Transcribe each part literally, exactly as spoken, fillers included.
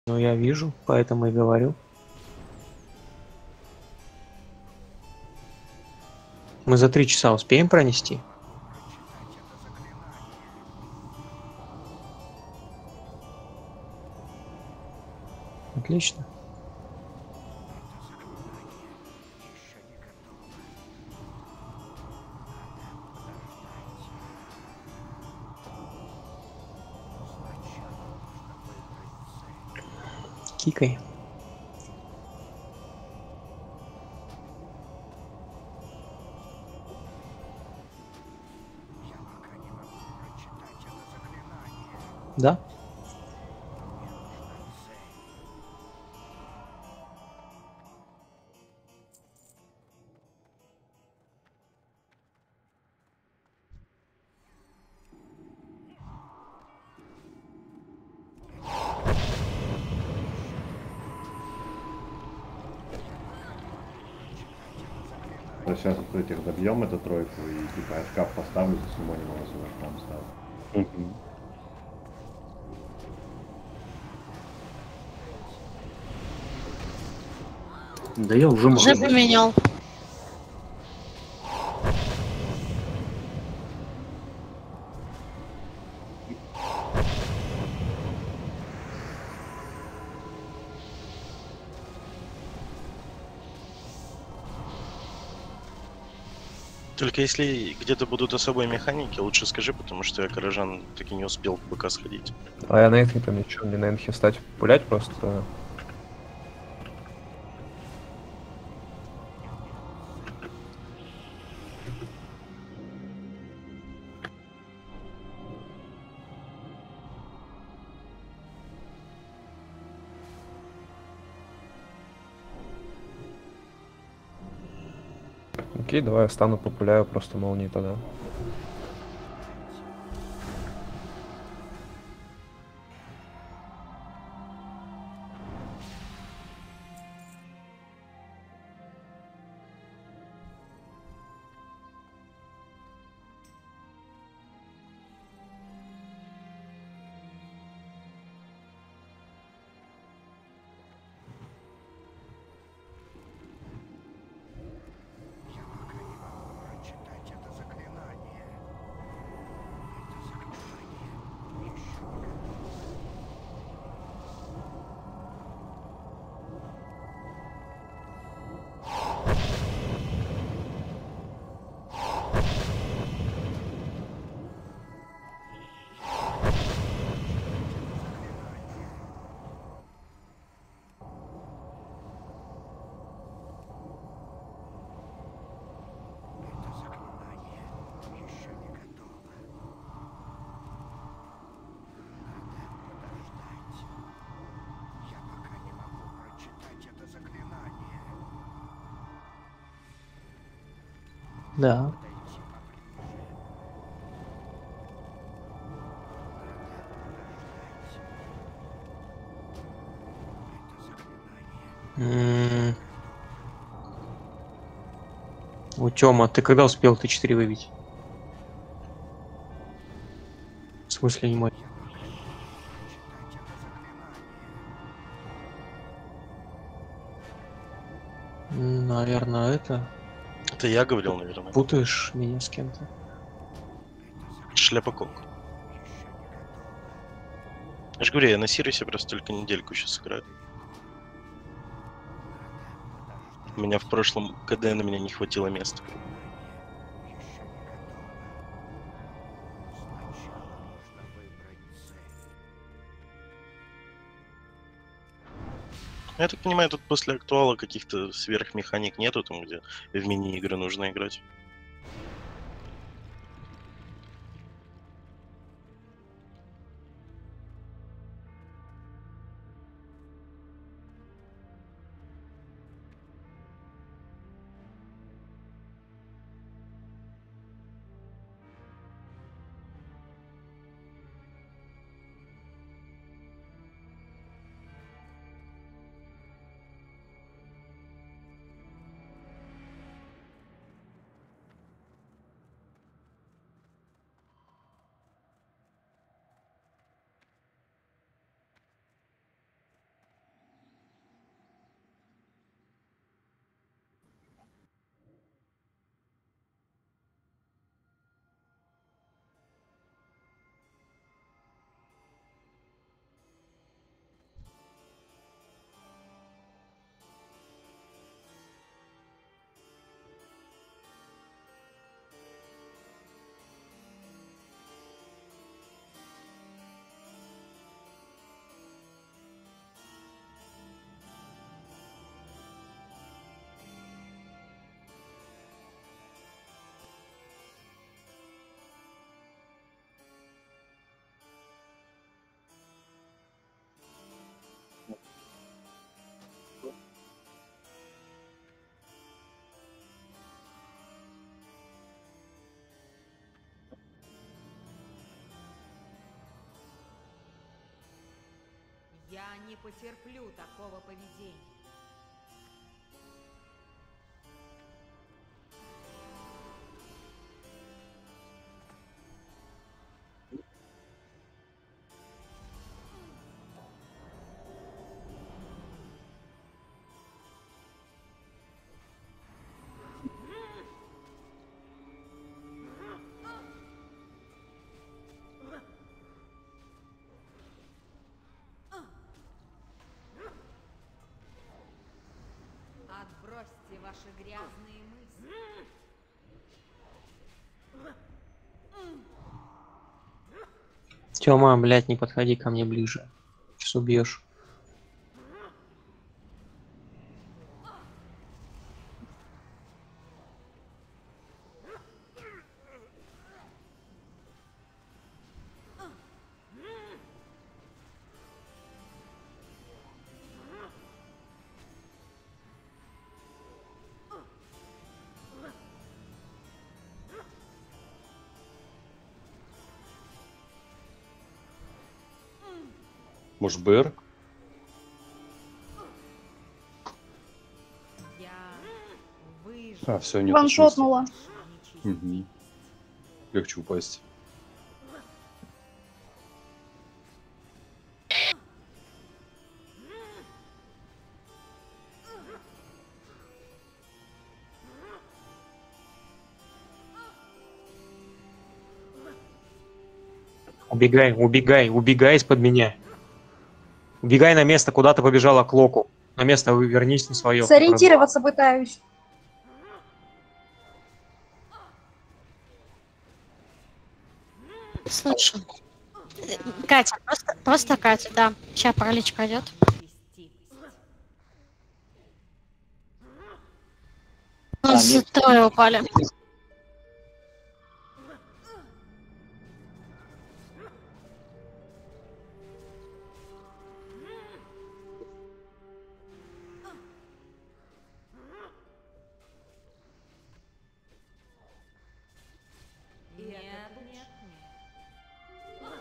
Ну, я вижу, поэтому и говорю. Мы за три часа успеем пронести? Отлично. Кикай. Да? Сейчас этих добьем эту тройку и типа я шкаф поставлю за Симонима, там ставлю. Угу. Да я уже Уже могу. поменял. Только если где-то будут особые механики, лучше скажи, потому что я горожан таки не успел в БК сходить. А я на энхе там ничего, не на энхе встать, пулять просто. Окей, давай я стану популяю просто молнии тогда. Да. М. У Тёма, ты когда успел Т четыре выбить? В смысле не мой? Наверное, это... Это я говорил, наверное. Путаешь меня с кем-то. Шляпокол. Я же говорю, я на Сириусе просто только недельку сейчас играю. У меня в прошлом КД на меня не хватило места. Я так понимаю, тут после актуала каких-то сверхмеханик нету, там где в мини-игры нужно играть. Я не потерплю такого поведения. Отбросьте ваши грязные мысли. Тёма, блядь, не подходи ко мне ближе. Сейчас убьешь. Может, БР? Я выживу. А, все, нет. Ваншотнула. Угу. Легче упасть. Убегай, убегай, убегай из-под меня. Убегай на место, куда ты побежала к Локу. На место вы вернись на свое. Сориентироваться пытаюсь. Слышу. Катя, просто, просто Катя, да. Сейчас параличка идет. Ну, с трое упали. Нет, нет, нет.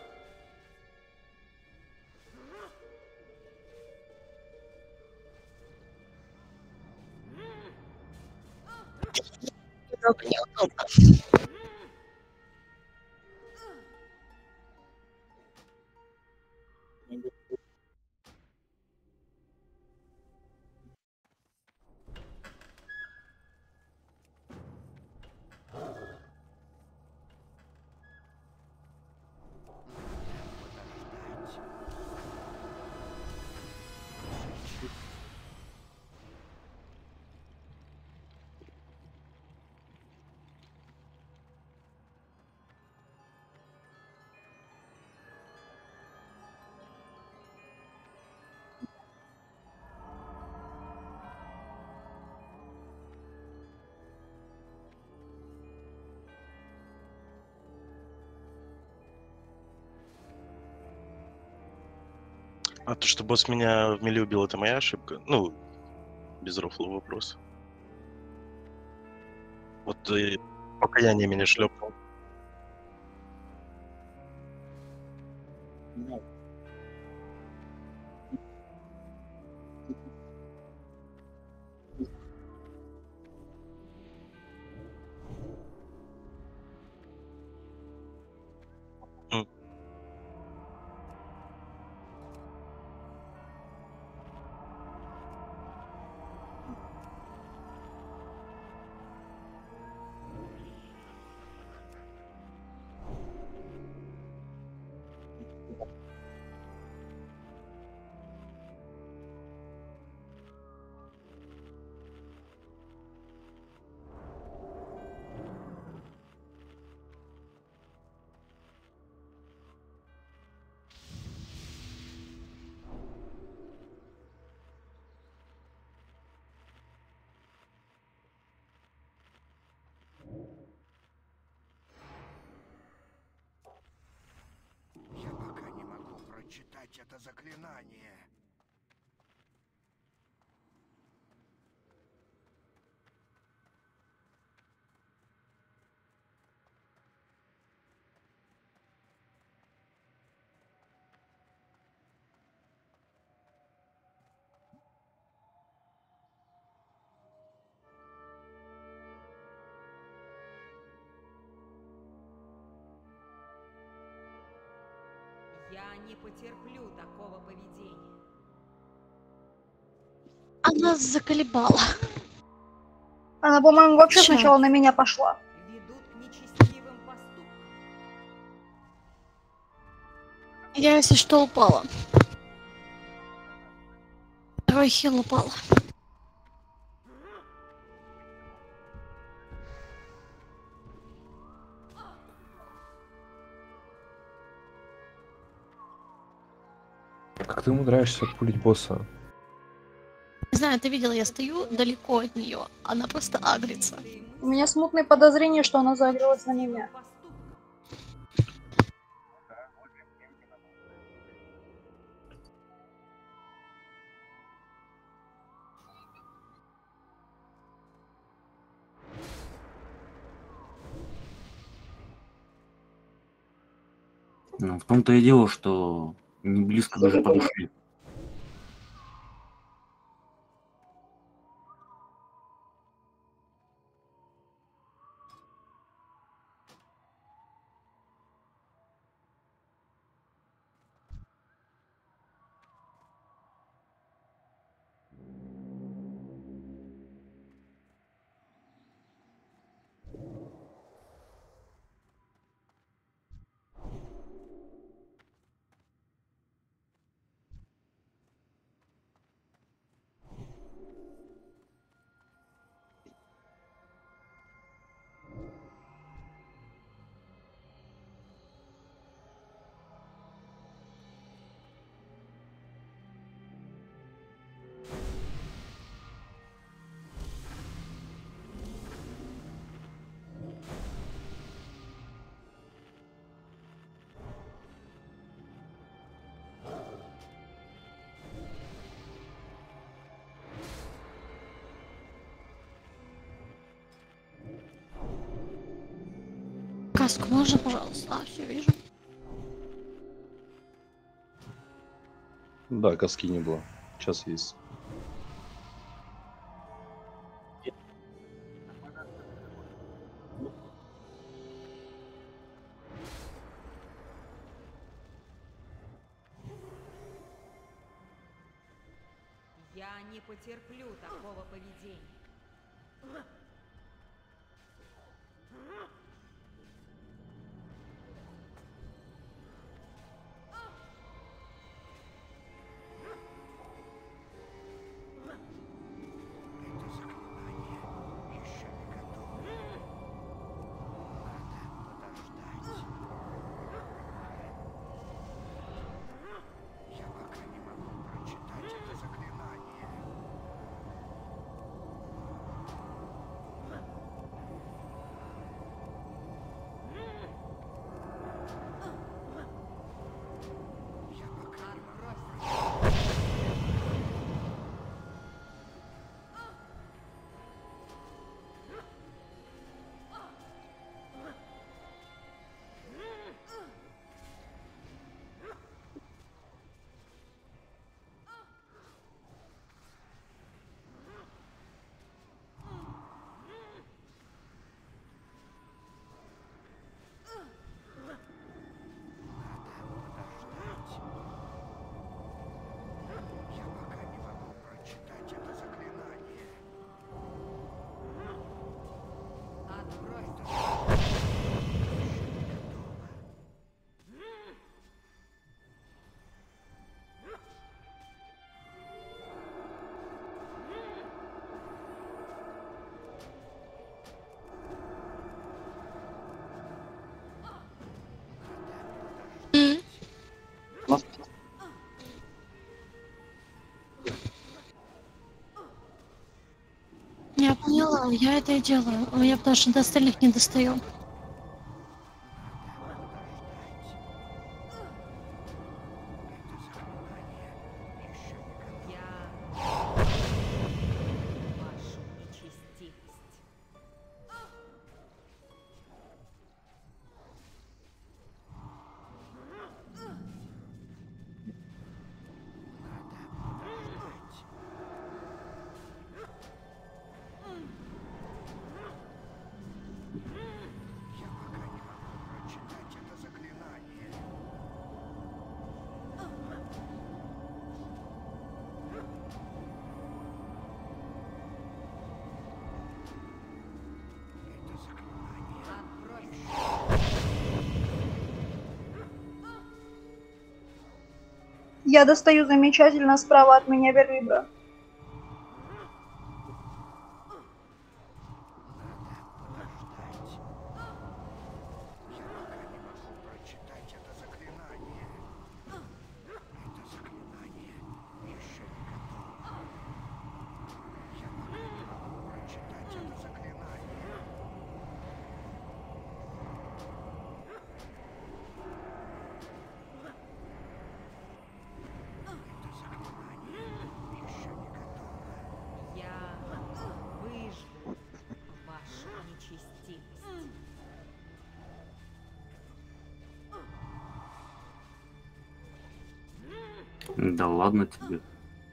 А то, что босс меня в мили убил, это моя ошибка? Ну, без рофла вопрос. Вот и покаяние меня шлепнул. М. Я пока не могу прочитать это заклинание. не потерплю такого поведения. Она заколебала. Она, по-моему, вообще Чё? сначала на меня пошла. Ведут к нечестивым поступкам. Я, если что, упала. Второй хил упал. Как ты умудряешься пулить босса? Не знаю, ты видела, я стою далеко от нее. Она просто агрится. У меня смутное подозрение, что она загрелась на меня. Ну, в том-то и дело, что не близко даже подошли. Каску можно, пожалуйста? А, все, вижу. Да, каски не было. Сейчас есть. Я не потерплю такого поведения. Это заклинание еще не готово. Надо подождать. Я пока не могу прочитать это заклинание. Я пока не могу. Я пока не могу прочитать это заклинание. Отбрось. Я поняла, я это и делаю. А я потому что до остальных не достаю. Я вашу нечестивость. Я достаю замечательно справа от меня Вервибра. Прочитать это заклинание. Это заклинание еще не готово. Я пока не могу прочитать это заклинание. Это заклинание еще не готово. Я выжгу вашу нечестивость. Да ладно тебе.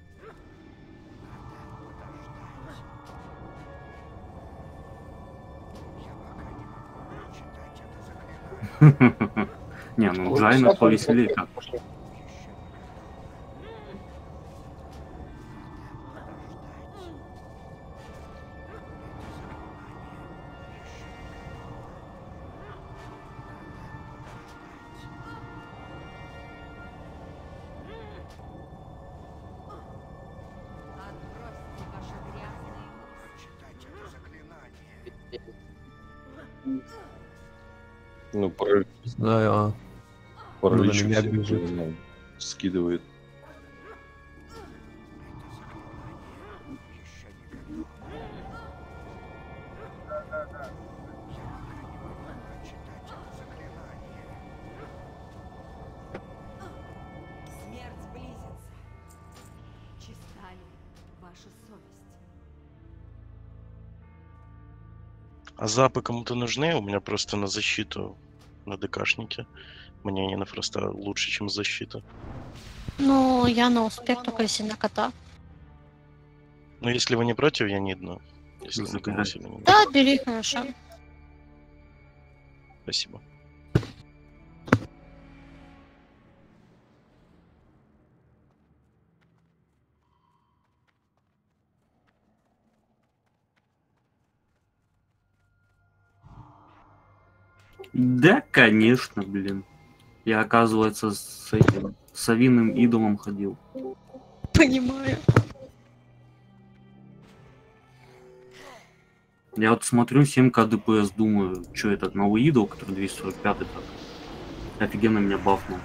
Я пока не могу прочитать это заклинание. Не, ну Джайна повеселее как. Еще не готово. Отбросьте ваши грязные мысли. Прочитать это заклинание. Ну, про, Знаю, а. паралич Ну, на меня всех, бежит. не знаю, скидывает. Это заклинание еще не готово. Я пока не могу прочитать это заклинание. Смерть близится. Чиста ли ваша совесть? А запы кому-то нужны? У меня просто на защиту на ДКшнике. Мне они на просто лучше, чем защита. Ну, я на успех, только если на кота. Но если вы не против, я не дну. Если Ну, никому забирай. себе не Да, бери, хорошо. Спасибо. Да, конечно, блин. Я, оказывается, с этим совиным идолом ходил. Понимаю. Я вот смотрю семь ка ДПС, думаю, что этот новый идол, который двести сорок пять, так офигенно меня бафнул.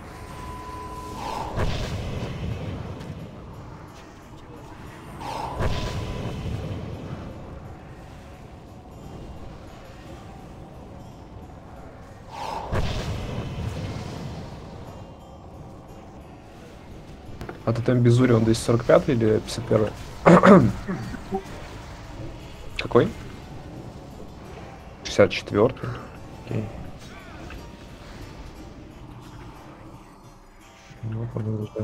А ты там Безури, он двести сорок пять или пятьдесят один? Какой? шестьдесят четвёртый. Окей. Ну, продолжай.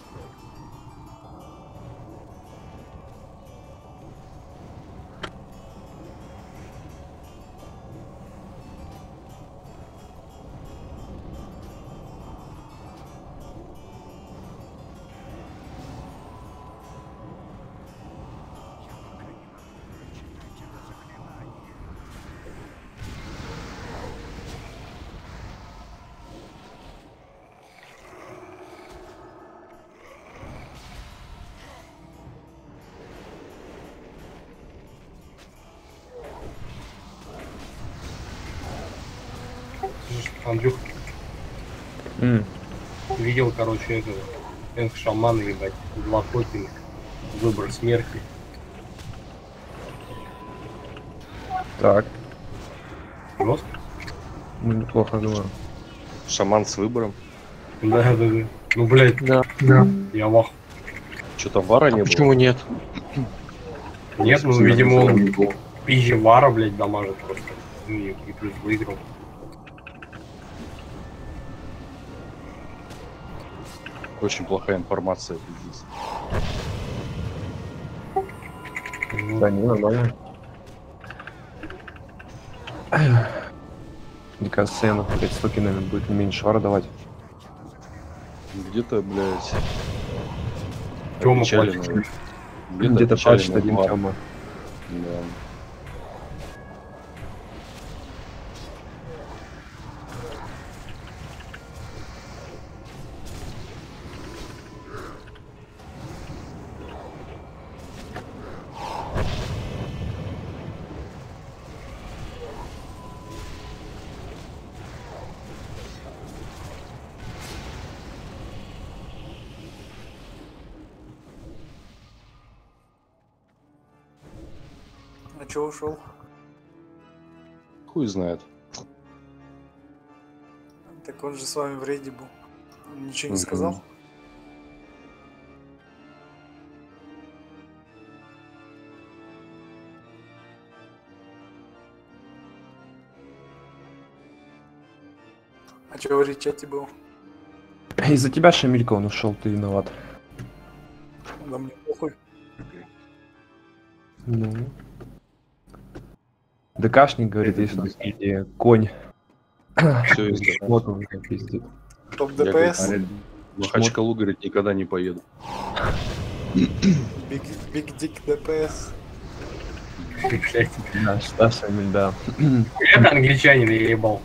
Прочитать это заклинание. Андрюх, М, видел, короче, этого энх шамана, ебать, злокопинг, выбор смерти. Так, Жестко? ну неплохо, думаю. Шаман с выбором. Да, да, да. Ну, блядь, Да, да. я вах. Что там вара не А было? почему нет? Нет, ну, видимо, он пизже вара, блядь, дамажит просто. Ну, и, и плюс выиграл. Очень плохая информация здесь. Ну, Да, не, нормально. Мне кажется, я, блядь, с токенами будет не меньше вара давать. Где-то, блядь, Тёма опечаленный- плачет. Где-то опечаленный плачет один вар. Тёма. Да. чё ушел? Хуй знает. Так он же с вами в рейде был. Он ничего не Мгм. сказал? А чё в чате был? Из-за тебя, Шамилька, он ушел, ты виноват. Да мне похуй. Ну. ДКшник говорит, Это есть у нас тебе. идея, конь. Все есть. да. Вот он как пиздит. Топ Я, говорит, ДПС? в Махачкалу, говорит, никогда не поеду. Биг, биг дик ДПС. Блядь. Да, да, Шамиль, да. Это англичанин я ебал.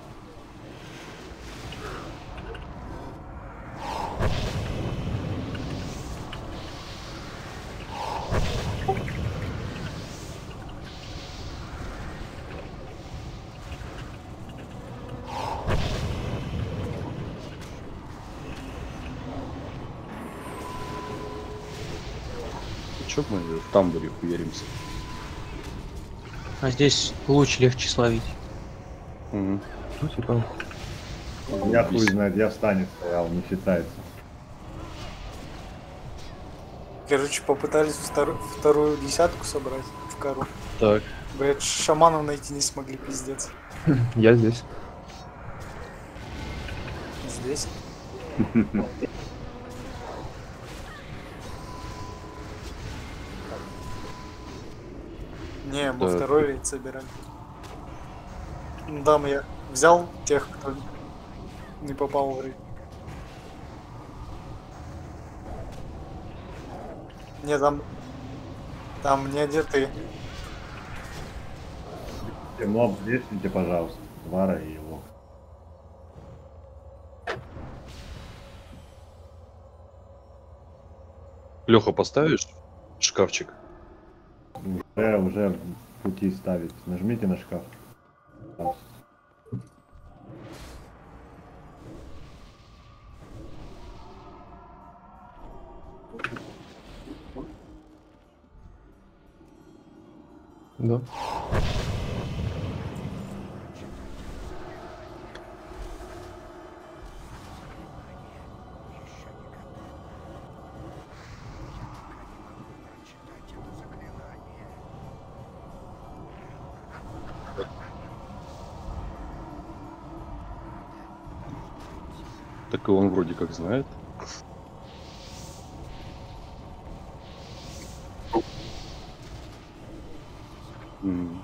Чё мы в тамбуре хуяримся? А здесь луч легче словить. Угу. Ну, типа, Я хуй знает, я в стане стоял, не считается. Короче, попытались вторую, вторую десятку собрать в кару. Так. Блять, шаманов найти не смогли, пиздец. я здесь. Здесь. Не, мы Да. второй рейд собирали. Ну, да, я взял тех, кто не попал в рейд. Не, там... Там не одеты. Моб, весните, пожалуйста, Вара и его. Леха, поставишь шкафчик? Уже, уже в пути ставить. Нажмите на шкаф. Пожалуйста. Да. Так и он вроде как знает. М.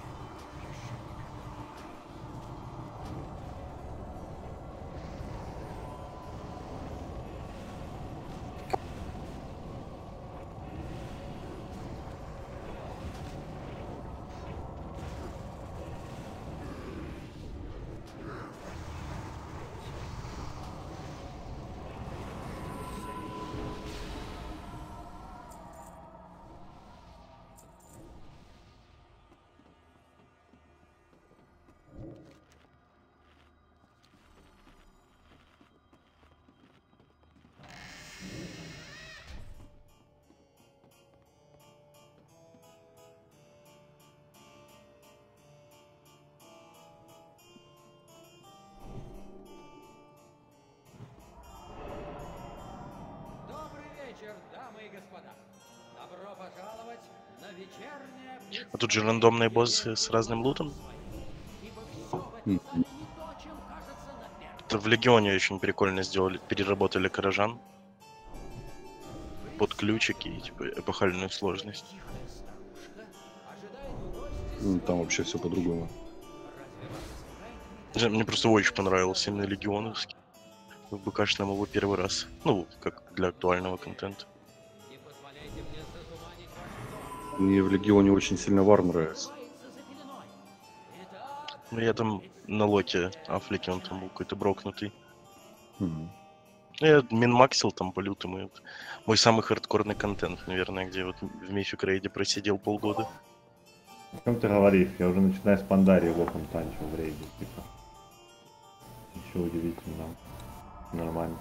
А тут же рандомные боссы с разным лутом. М. Это в Легионе очень прикольно сделали, переработали горожан под ключики и типа эпохальную сложность. М, Там вообще все по-другому. Не знаю, мне просто очень понравился именно легионовский. В БКшном его первый раз. Ну, как для актуального контента. Мне в Легионе очень сильно Вар нравится. Ну, я там на локе Афлике, он там был какой-то брокнутый. Мгм. Ну, я минмаксил там по лютому. и вот Мой самый хардкорный контент, наверное, где вот в Мифик Рейде просидел полгода. О чем ты говоришь? Я уже начинаю с Пандарии локом танчил в рейде. Типа. Ничего удивительного. Нормально.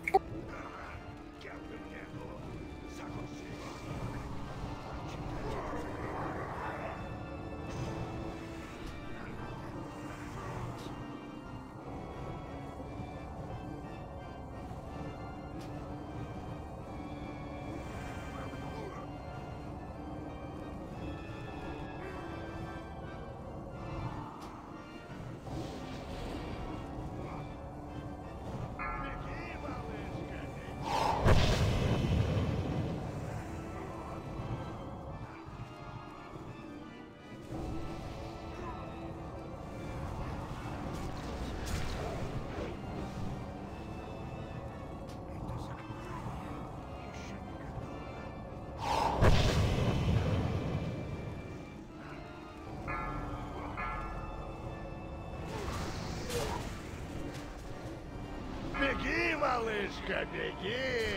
Беги, малышка, беги!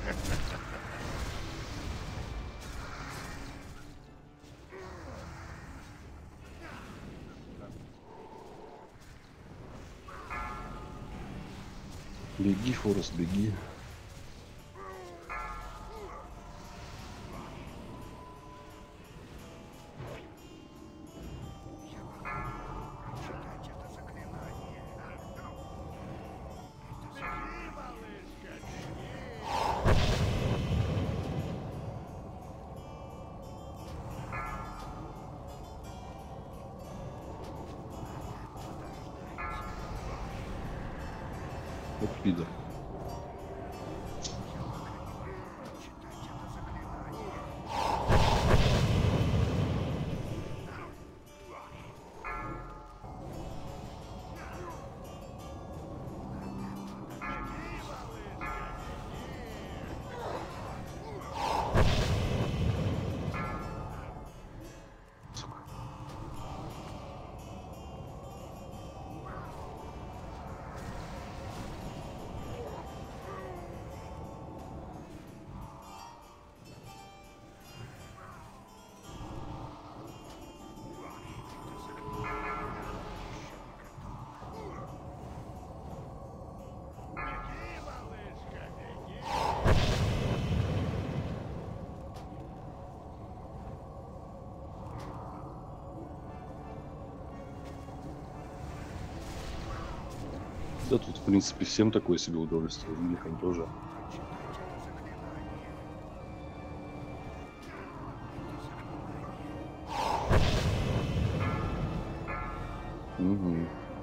Беги, Форест, беги. Вот пидор. Да тут, в принципе, всем такое себе удовольствие, великом тоже. Угу.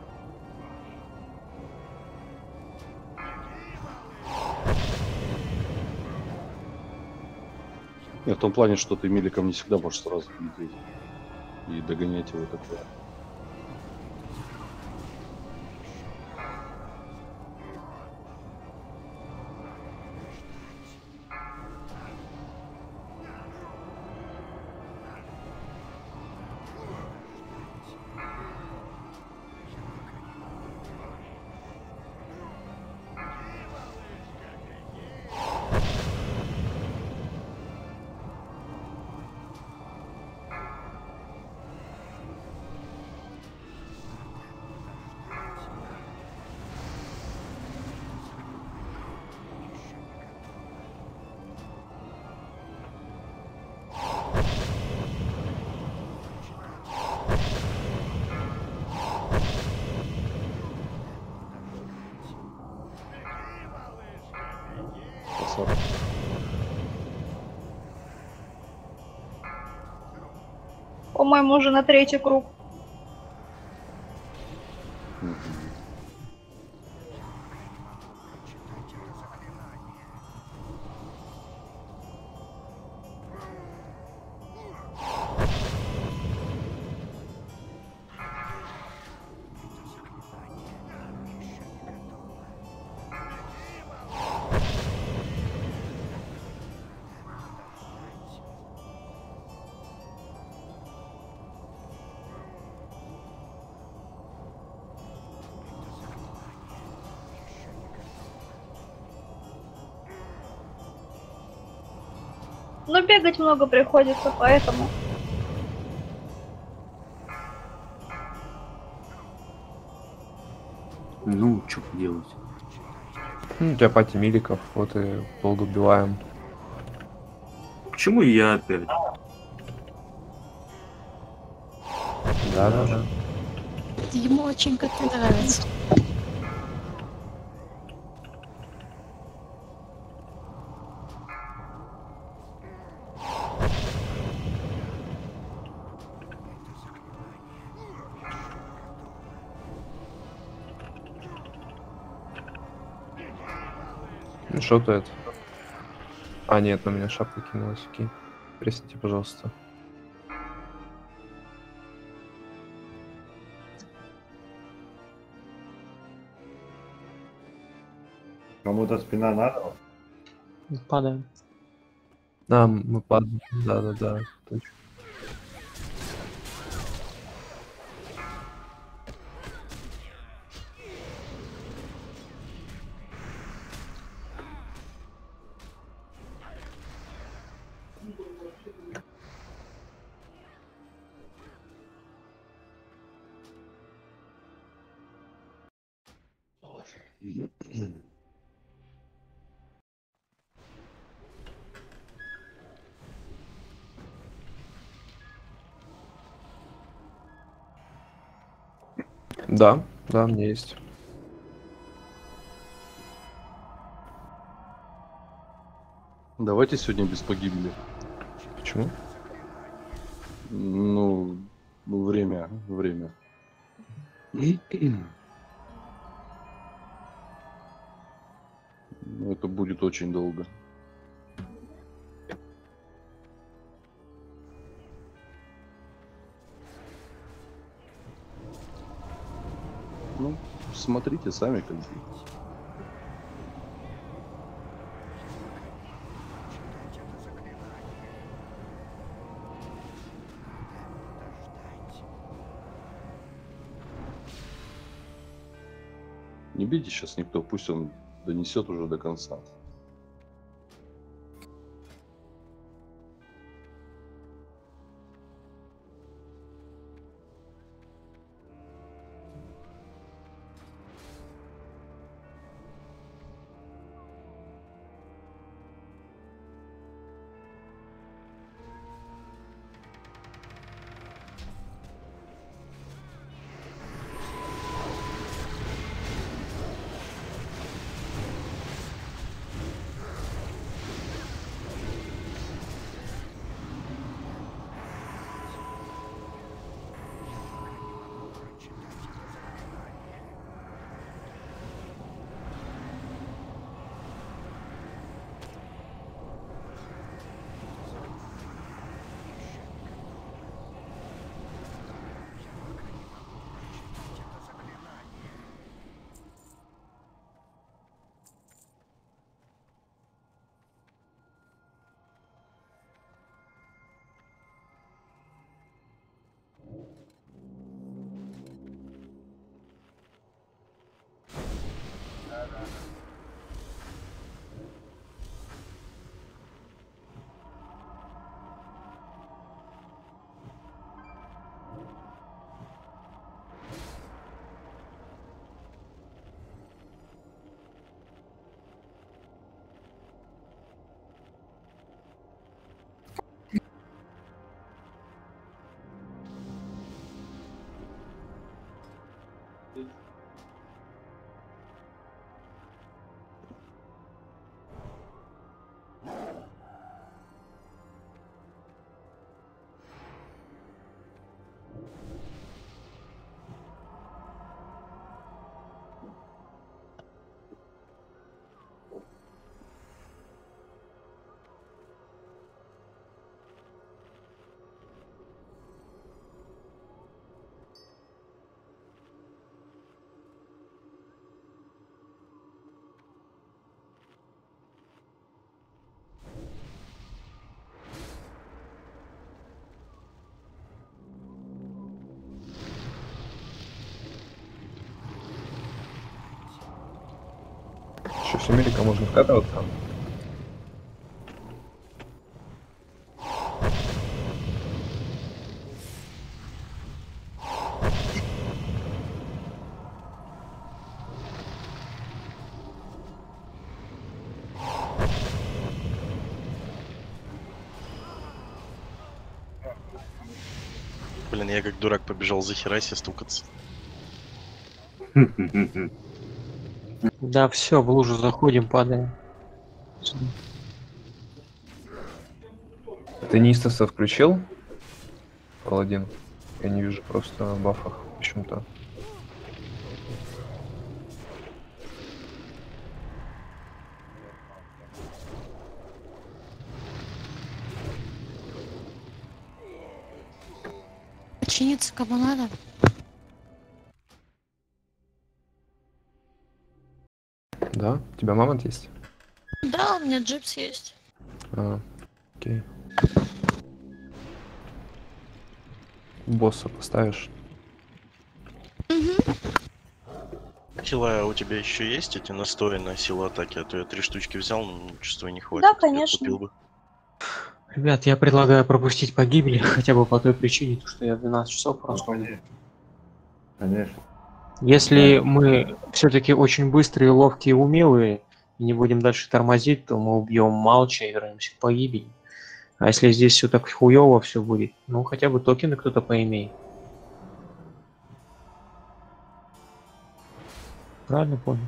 Нет, в том плане, что ты миликом не всегда можешь сразу лететь и догонять его такое. По-моему, уже на третий круг. Но бегать много приходится, поэтому... Ну, что делать? Ну, у тебя пати миликов, вот и долго убиваем. Почему я опять? Да, да, да. Ему очень как-то нравится. Ну что ты это? А, нет, на меня шапка кинулась, окей. Пресните, пожалуйста. Кому-то спина надо? Падаем. Да, мы падаем. Да, да, да, точно. Да, да, у меня есть. Давайте сегодня без погибели. Почему? Ну, ну, время, время. Ну, это будет очень долго. Ну, смотрите сами, как бы. Не бейте сейчас никто, пусть он донесет уже до конца. Что, с Америка можно вкатываться? Блин, я как дурак побежал за Хераси стукаться. Да, все, в лужу заходим, падаем. Ты Нистаса включил? Паладин. Я не вижу просто в бафах почему-то. Починиться кому надо. Да? У тебя мамонт есть? Да, у меня джипс есть. А, окей. Босса поставишь? Хила, у тебя еще есть эти настои на силу атаки? А то я три штучки взял, но чувствую не хватит. Да, Я конечно. купил бы. Ребят, я предлагаю пропустить погибели, хотя бы по той причине, что я двенадцать часов просто уйду. Конечно. Если Да. мы все-таки очень быстрые, ловкие, умелые, и не будем дальше тормозить, то мы убьем Малча и вернемся к погибели. А если здесь все так хуево все будет, ну хотя бы токены кто-то поимеет. Правильно понял?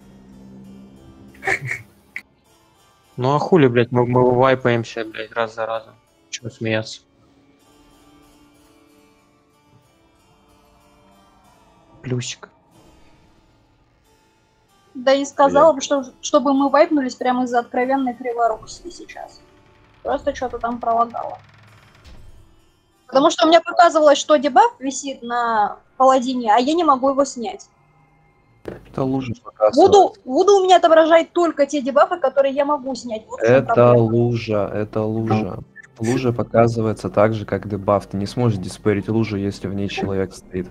Ну а хули, блядь, мы, мы вайпаемся, блядь, раз за разом. Чего смеяться? Плюсик. Да не сказала бы, что, чтобы мы вайпнулись прямо из-за откровенной криворукости сейчас. Просто что-то там пролагало. Потому что у меня показывалось, что дебаф висит на паладине, а я не могу его снять. Это лужа показывает. Вуду, Вуду у меня отображает только те дебафы, которые я могу снять. Вот в чем Это проблема. лужа, это лужа. Лужа показывается так же, как дебаф. Ты не сможешь диспарить лужу, если в ней человек стоит.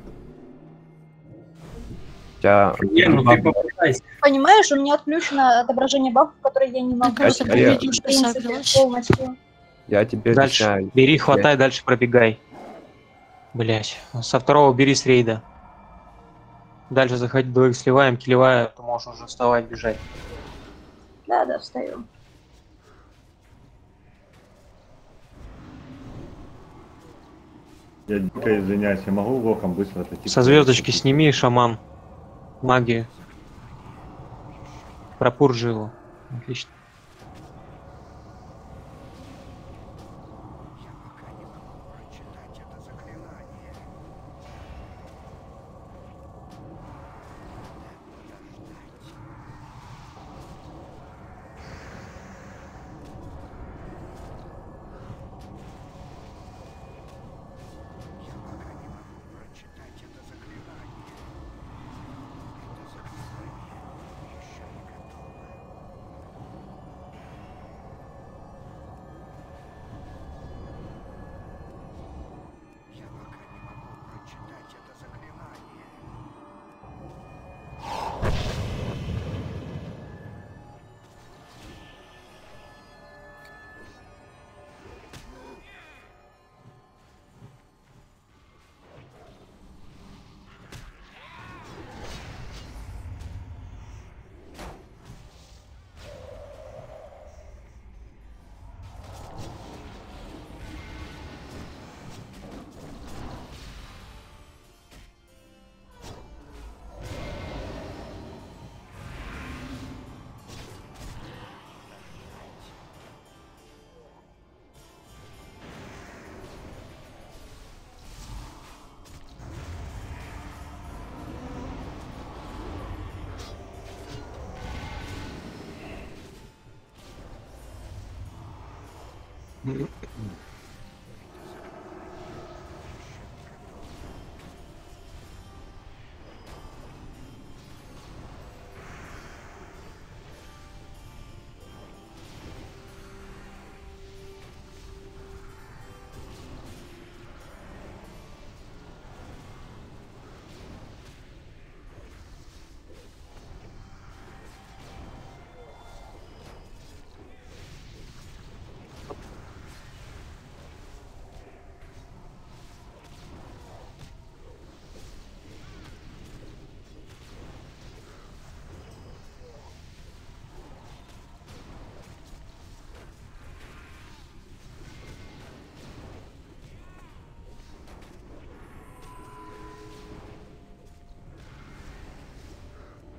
У тебя Не, ну ты попытайся. Понимаешь, у меня отключено отображение бафов, которые я не могу просто смотреть, перейдешь, в принципе, согласен. полностью. Я тебе Дальше объясняю. бери, хватай, дальше пробегай. Блять, со второго бери с рейда. Дальше заходи, до их сливаем, килевая, ты можешь уже вставать, бежать. Да, да, встаю. Я дико извиняюсь, я могу локом быстро отойти? Со звездочки сними, шаман. Магию. Пропуржи его. Отлично. Я пока не могу прочитать это заклинание. Я пока не могу прочитать это заклинание. Это заклинание еще не готово. Я пока не могу прочитать это заклинание.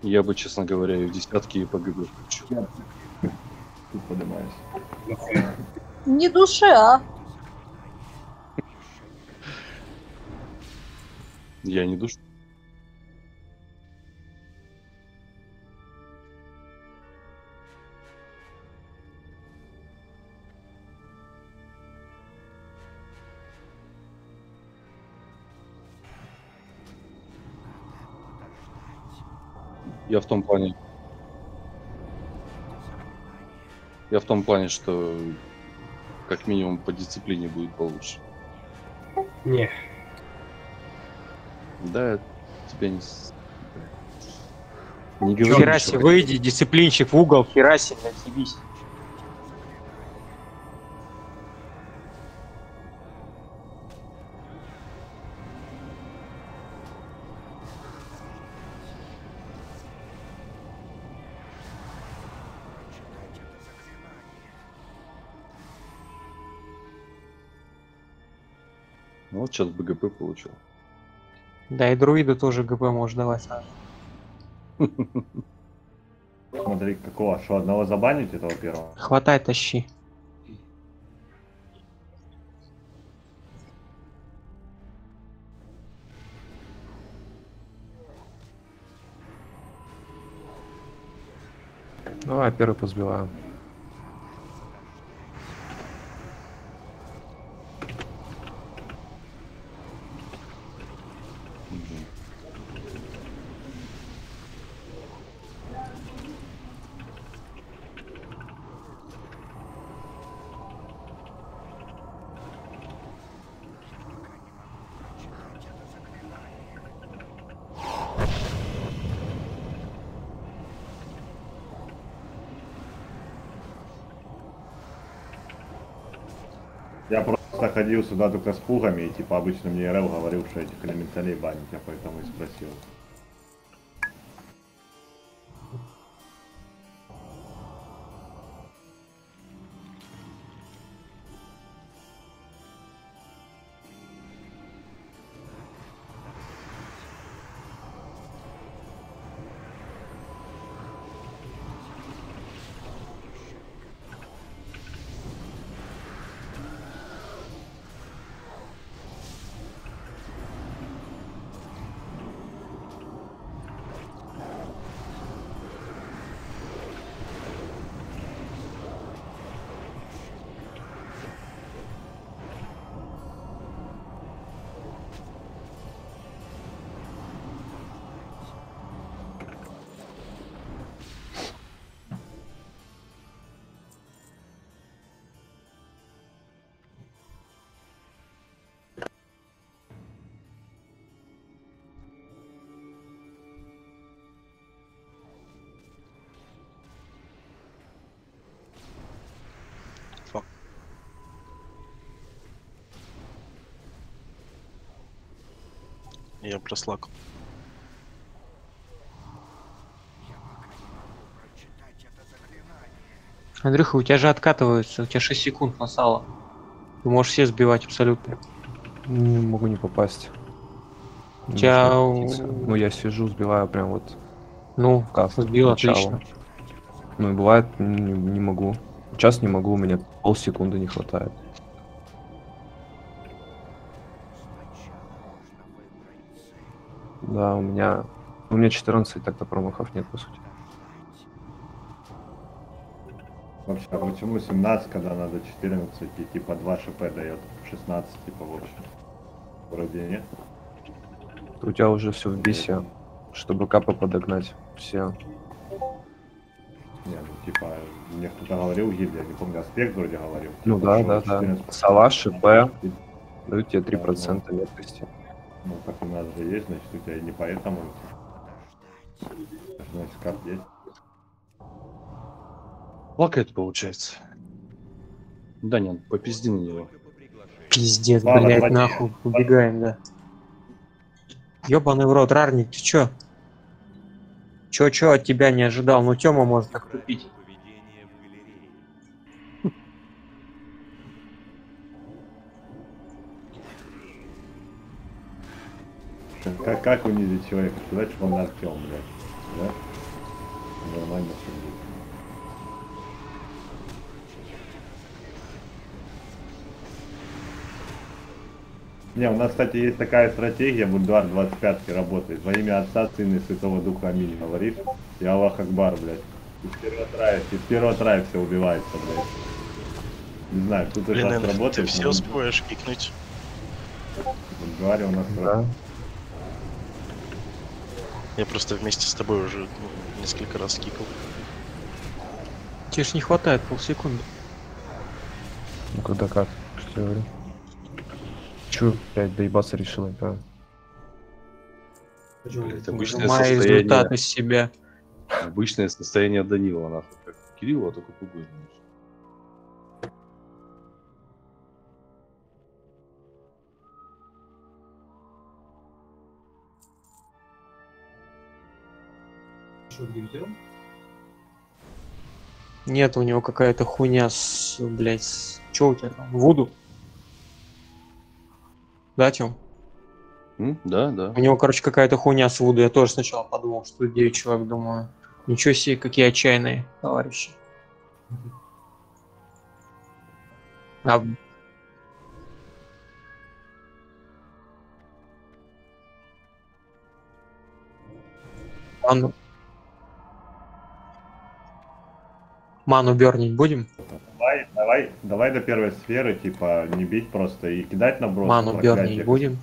Я бы, честно говоря, и в десятки и по ГГ включил. Тут поднимаюсь. Не души, а. Я не душ. Я в том плане... Я в том плане, что как минимум по дисциплине будет получше. Не. Да, тебя не... с- Не Чё, говори, Хераси, что- выйди, дисциплинчик в угол, Хераси, отъебись. Ну, вот сейчас БГП получил. Да, и друиду тоже ГП можешь давать сразу. Смотри, какого? Что, одного забанить этого первого? Хватай, тащи. Давай, первый позбиваю. Я просто ходил сюда только с пугами, и типа обычно мне РЛ говорил, что этих элементалей банить, я поэтому и спросил. Я прослакал. Андрюха, у тебя же откатываются, у тебя шесть секунд на сало. Ты можешь все сбивать абсолютно. Не могу не попасть. Не Тебя- могу откатиться. Ну, я сижу, сбиваю прям вот Ну, в каст. сбил, начало. отлично. Ну и бывает, не, не могу. Сейчас не могу, у меня полсекунды не хватает. Да, у меня... У меня четырнадцать так-то промахов нет, по сути. Вообще, а почему семнадцать, когда надо четырнадцать и типа два шп дает шестнадцать, типа в общем? Вроде нет. У тебя уже все в бисе, чтобы капа подогнать. Все. Не, ну типа, мне кто-то говорил, гильдия, не помню, Аспект вроде говорил. Ну типа, да, что да, да. четырнадцать Сала, ШП дают тебе три процента меткости. Ну, так у нас же есть, значит, у тебя и не поэтому. Значит, кап есть. Лакает получается. Данян, попизди на него. Пиздец, Ладно, блядь, давайте. нахуй, убегаем, да. Ёбаный в рот, Рарник, ты чё? Чё-чё от тебя не ожидал? Ну Тёма может так тупить. Как, как унизить человека? Сказать, что он Артем, блядь. Да? давай на сюда. Не, у нас, кстати, есть такая стратегия, Бульдуар двадцать пять работает. Во имя Отца, Сына и Святого Духа, аминь, говоришь. И Аллах Акбар, блядь. Из первого трая, из первого трая все убивается, блядь. Не знаю, кто ты Блин, сейчас Энн, работает. ты все но успеваешь кикнуть? в Бульдуаре у нас Да. Я просто вместе с тобой уже ну, несколько раз кикал. Тебе ж не хватает полсекунды. Ну когда как? Что я говорю? Чё, блядь, доебаться решил опять? Блядь, обычное Выжимая состояние, результат из себя. обычное состояние Данила, нахуй, как Кирилл, а только другой, знаешь. Нет, у него какая-то хуйня с, блядь, с... Чё у тебя там? Вуду? Да, Тём? М? Да, да. У него, короче, какая-то хуйня с Вуду. Я тоже сначала подумал, что тут девять человек, думаю. Ничего себе, какие отчаянные товарищи. А... Ману... Ману бернить будем? Давай, давай, давай до первой сферы, типа, не бить просто и кидать наброс. Ману бернить будем?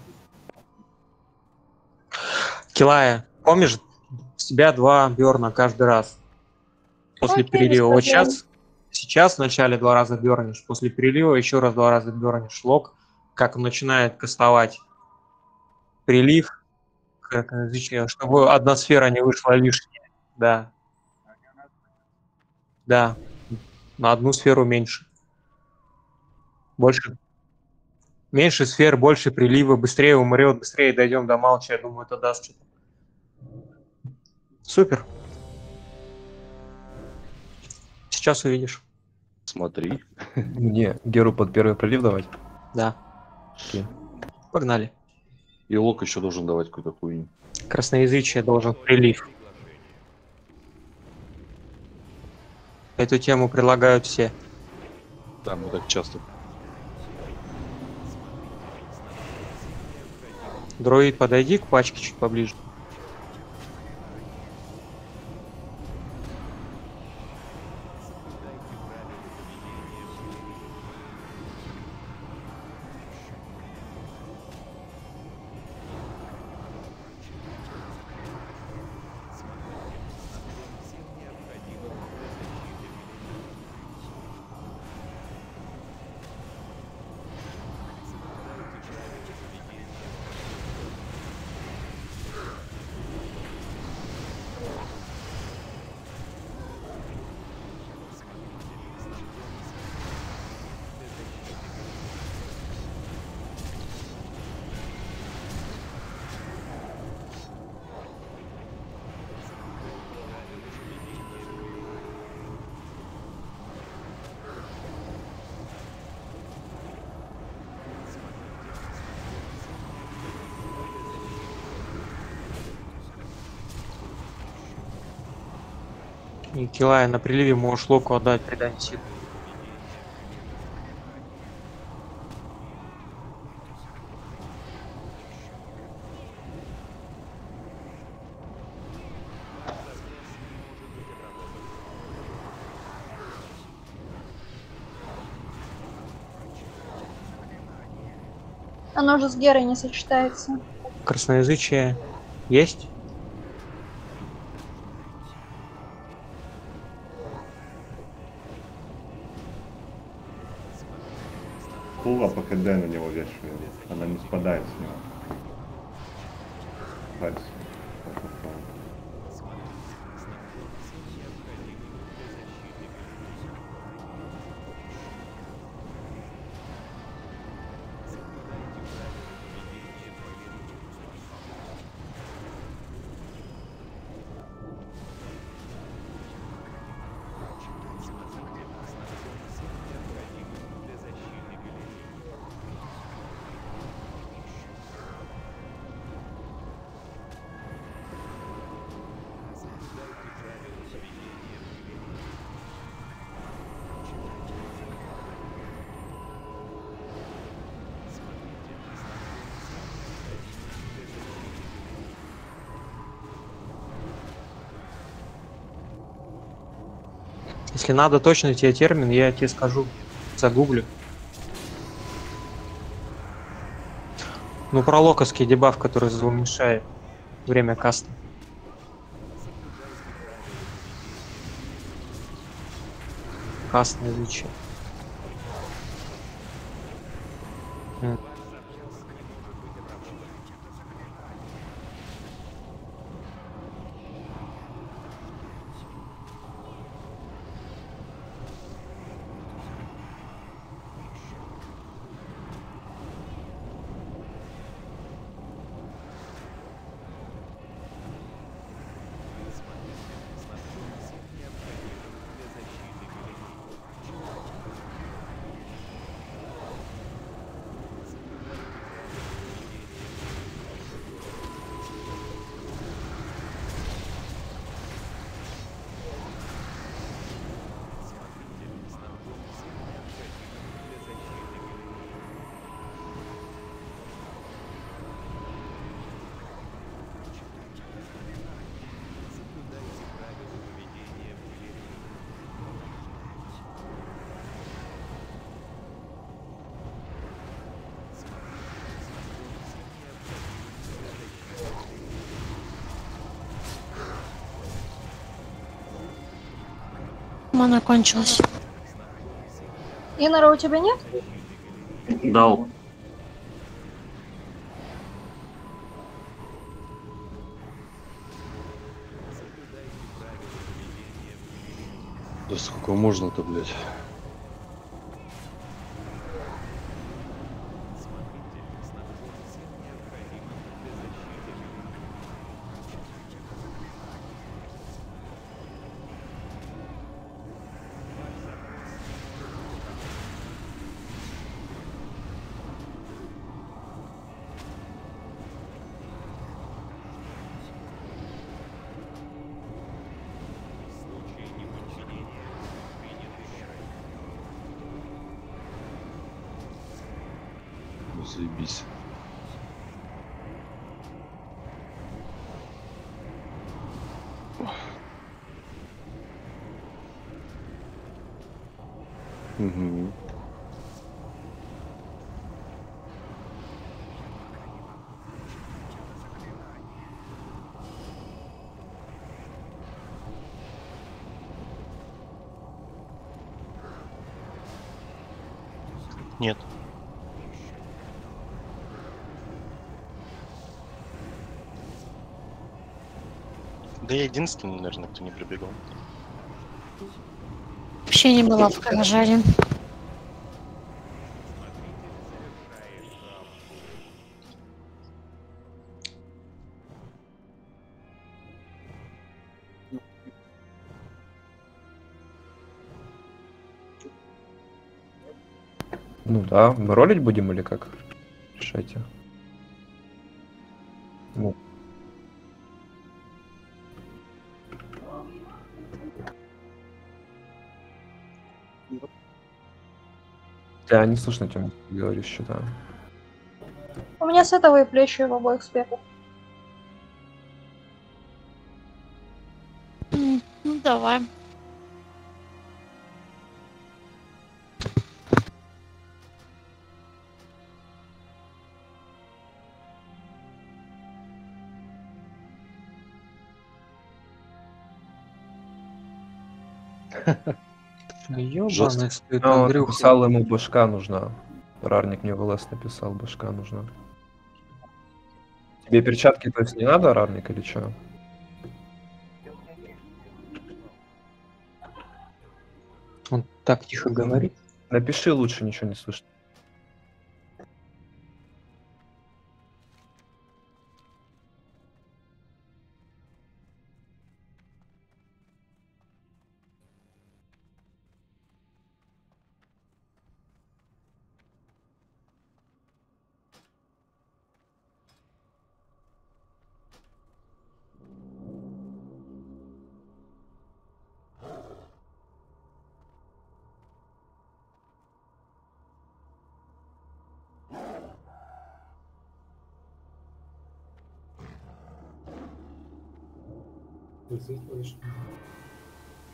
Килая, помнишь, с тебя два берна каждый раз. После Окей, без перелива. Вот проблем. сейчас, сейчас в начале два раза бернишь, после перелива еще раз два раза бернишь. Лог, как он начинает кастовать прилив, как, чтобы одна сфера не вышла лишняя. Да. Да. На одну сферу меньше. Больше. Меньше сфер, больше прилива, быстрее умрет, быстрее дойдем до Малча. Я думаю, это даст что-то. Супер. Сейчас увидишь. Смотри. Мне Геру под первый прилив давать? Да. Окей. Погнали. И Лок еще должен давать какую-то хуйню. Красноязычие должен прилив. Эту тему предлагают все. Да, мы так часто. Дроид, подойди к пачке чуть поближе. Николай, на приливе можешь Локу отдать придание сил. Оно же с Герой не сочетается. Красноязычие есть? Пула по КД на него вешает. Она не спадает с него. Пальцы. Если надо точно тебе термин, я тебе скажу. Загуглю. Ну, про локоский дебаф, который уменьшает время каста. Кастное лечение. М. Мана кончилась. Инора у тебя нет? Дал. Да сколько можно-то, блядь? Ну, заебись. Угу. Нет. Да я единственный, наверное, кто не пробегал. Вообще не была в Каражаре. Ну да, мы ролить будем или как? Решайте. Ну. Да, не слышно, Тём, ты говоришь что-то. У меня с этого и плечи в обоих спеках. М, Ну давай. Ёбаный стоит А, он Андрюха. написал, ему башка нужна. Рарник мне в ЛС написал, башка нужна. Тебе перчатки, то есть, не надо, Рарник, или чё? Он так тихо говорит. Напиши лучше, ничего не слышно.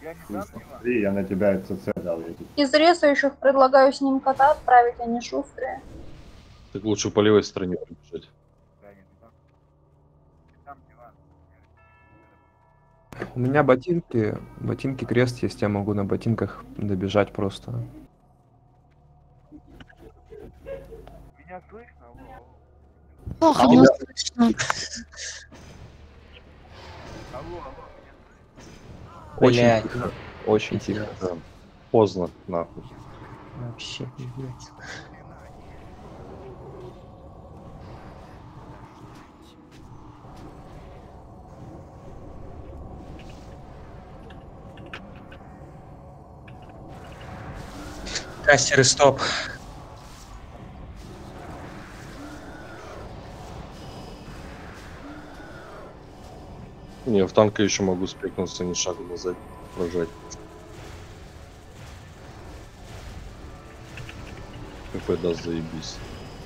Смотри, я на тебя ЦЦ дал. я тебе- Из ресающих предлагаю с ним кота отправить, они шустрые. Так лучше по левой стороне пробежать. У меня ботинки, ботинки крест есть, я могу на ботинках добежать просто. Меня слышно? Алло, Плохо А меня я- слышно. алло, алло. Очень Блядь. тихо. Очень тихо. Да. Поздно, нахуй. Вообще, пиздец. Кастеры, стоп. Не, в танка еще могу спекнуться, ни шагу назад прожать. КП даст, заебись.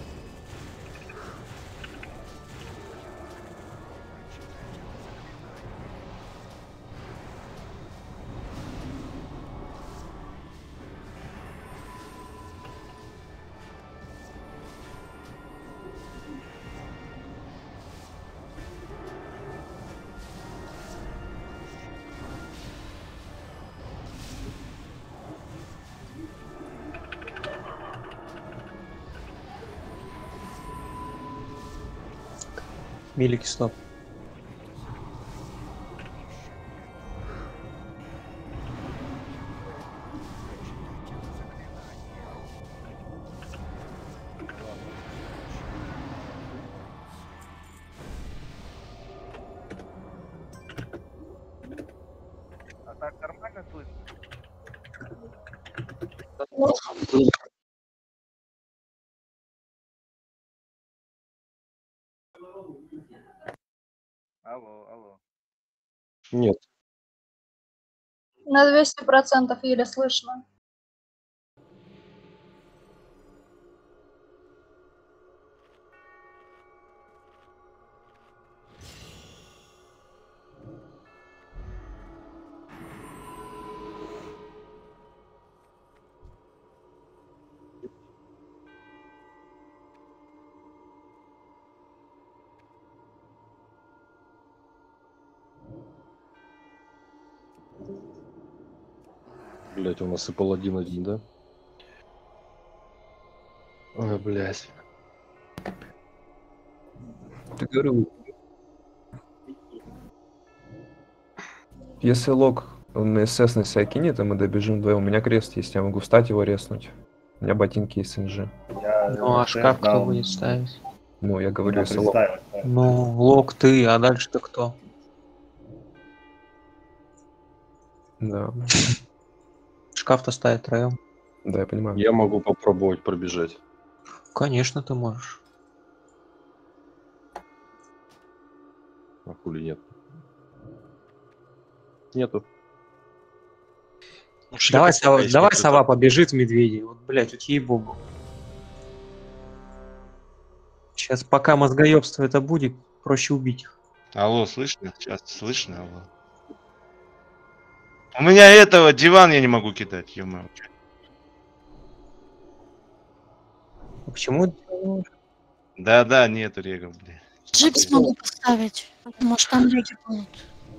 Милики, стоп. А так нормально слышно? Алло, алло. Нет. На двести процентов еле слышно. Блять, у нас и паладин один, да? Ой, блять. Ты говорю, если лог он СС на себя кинет, и мы добежим вдвоем, у меня крест есть, я могу встать его резнуть. У меня ботинки есть НЖ. Я Ну а ЦЦ шкаф кто дал. будет ставить? Ну, я говорю, На если лог. фристайл ставь. Ну, лог ты, а дальше-то кто? Да. Шкаф-то ставит троем. Да, я понимаю. Я могу попробовать пробежать. Конечно, ты можешь. А хули нет? Нету. Ну, шлепок Давай, пока сова, есть, давай нет, сова это- побежит в медведей. Вот, блядь, вот ей-богу. Сейчас пока мозгоебство это будет, проще убить их. Алло, слышно? Сейчас слышно, алло. У меня этого диван я не могу кидать, ё-моё. А почему? Да-да, нету регов, блин. Джипс могу поставить. Может, там люди будут.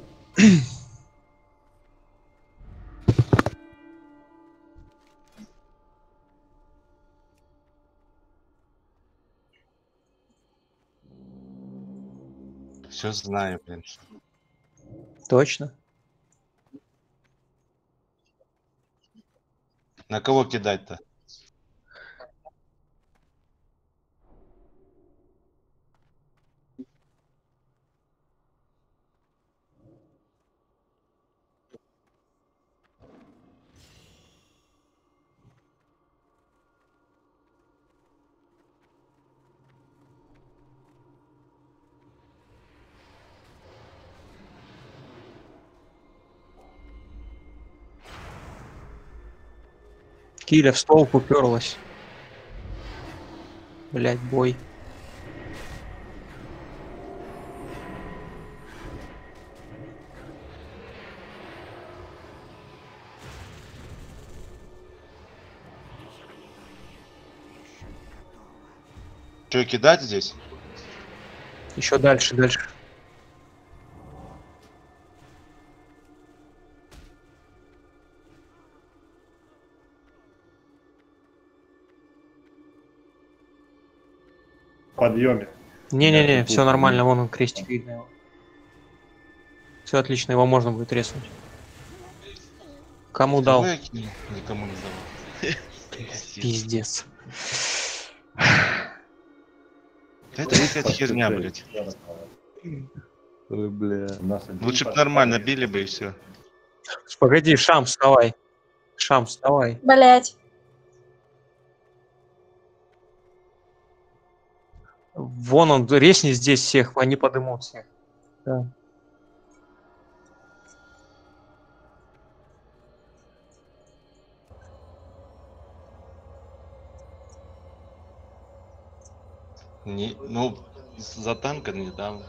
Все знаю, блин. Точно. На кого кидать-то? Киля в стол уперлась. Блять, бой. Что, кидать здесь? Еще дальше, дальше. Подъеме. Не-не-не, Да, все тут нормально, нет. вон он крестик видно его. Все отлично, его можно будет треснуть. Кому дал? Кого я кинул? Никому не дал. Пиздец. Да это какая-то херня, блядь. Ой, бля. Лучше бы нормально били бы и все. Погоди, Шам, вставай. Шам, вставай. Блять. Вон он, резни здесь всех, они подымут всех. Да. Не, ну, за танка недавно.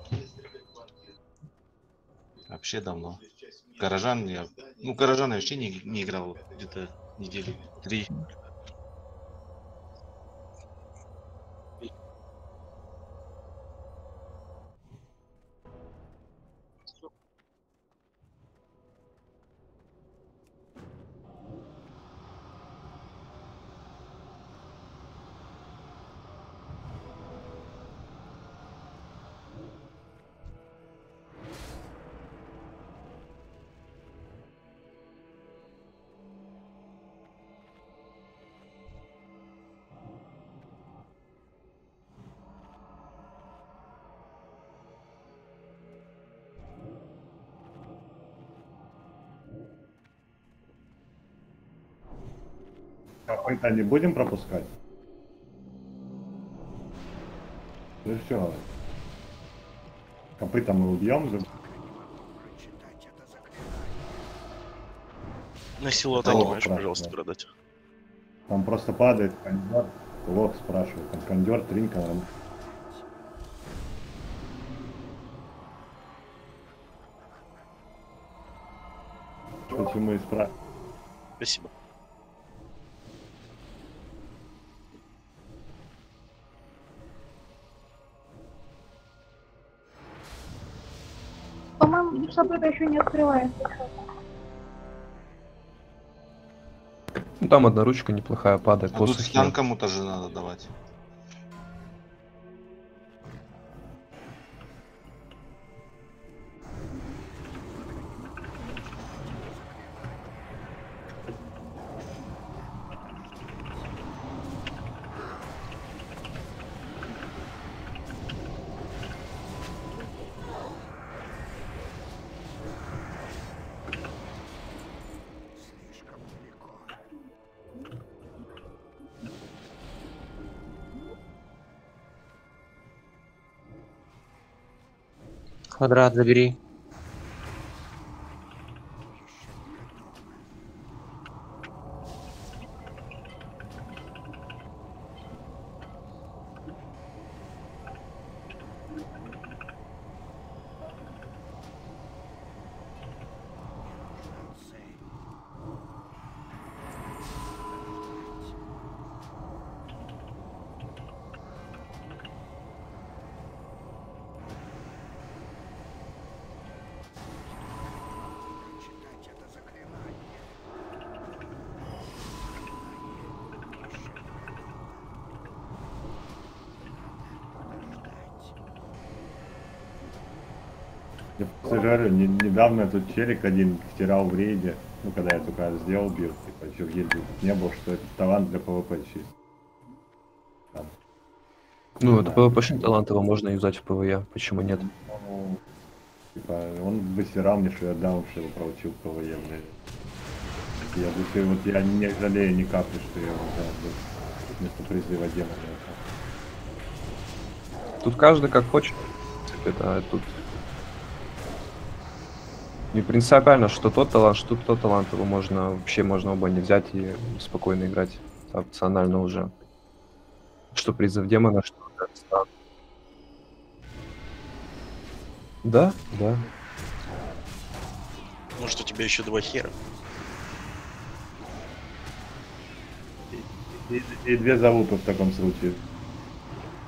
Вообще давно. Горожан я... Ну, горожан я вообще не, не играл где-то недели три. Копыта не будем пропускать? Ну все. Копыта мы убьем. за- На силу Кого атаки можешь, спрашивать? пожалуйста, продать. Там просто падает кондер. Лох спрашивает. Там кондер, тринка. норм- Почему и спрашивать? Спасибо. По-моему, событие еще не открывается. Ну, там одна ручка неплохая падает. А тут посохи. стан кому-то же надо давать. Квадрат забери. Я просто говорю, не- недавно тут челик один втирал в рейде, ну когда я только сделал билд, типа еще в гильдии не был, что это талант для пвп чисто. Там. Ну, это пвпшный талант, его можно юзать в пве, почему нет? Ну, типа, он высирал мне, что я даун, что я проучил ПВЕ, блядь. Я души, вот я не жалею ни капли, что я его взял, блядь, вместо призыва демона. Тут каждый как хочет. Это тут не принципиально, что тот талант, что тот талант, его можно вообще можно оба не взять и спокойно играть опционально уже. Что призыв демона, что стан. Да, да. Может, у тебя еще два хера? И, и две залупы в таком случае.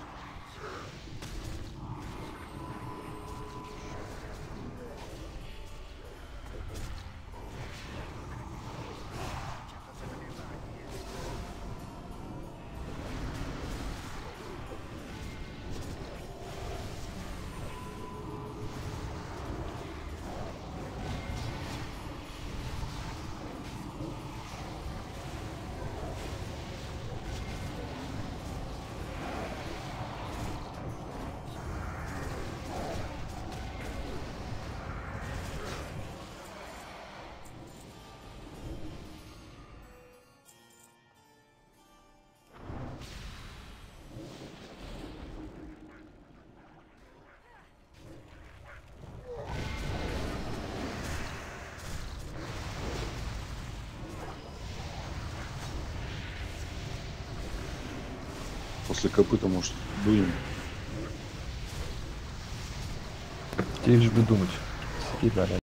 После копыта, может, дуем. Тебе лишь бы думать. Сиди, да,